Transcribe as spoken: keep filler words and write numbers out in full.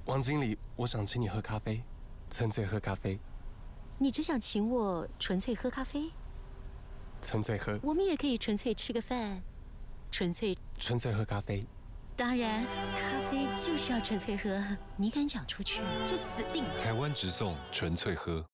王经理，我想请你喝咖啡，纯粹喝咖啡。 你只想请我纯粹喝咖啡？ 纯粹喝。 我们也可以纯粹吃个饭，纯粹纯粹喝咖啡。 当然，咖啡就是要纯粹喝。你敢讲出去，就死定了。 台湾直送纯粹喝。